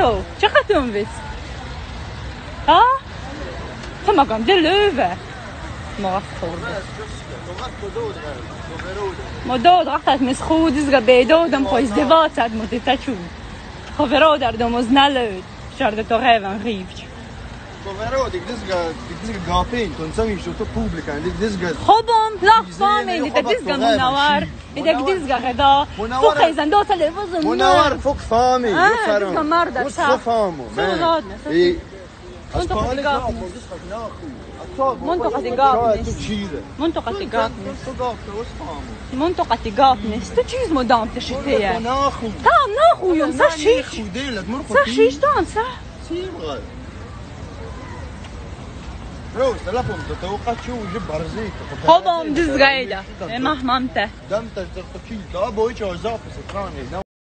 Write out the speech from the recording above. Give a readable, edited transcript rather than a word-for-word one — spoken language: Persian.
تو چه قطعون بید؟ ها؟ تو مگم ده لوه ما خورده ما داد وقت mis goed is gebeden dan is de water moet het doen. Geveroder dan ons nalud. Charde toch even rieft. Geveroder dit gapin toen zijn je zo publiek dit خبم لا فهمی dit is منور dit is غدا فوق ایزن دو تلویزیون منور فوق فهمی فرام dit مرد شو فهمو منطقة قافنس تو چیز مدام تشتیه تام ناخویم سشیش تام روز تلفون تتوقع شو جيب برزيك خبم دز غايدة مهممته دمت تقطيع ابو هيك وزاف سكراني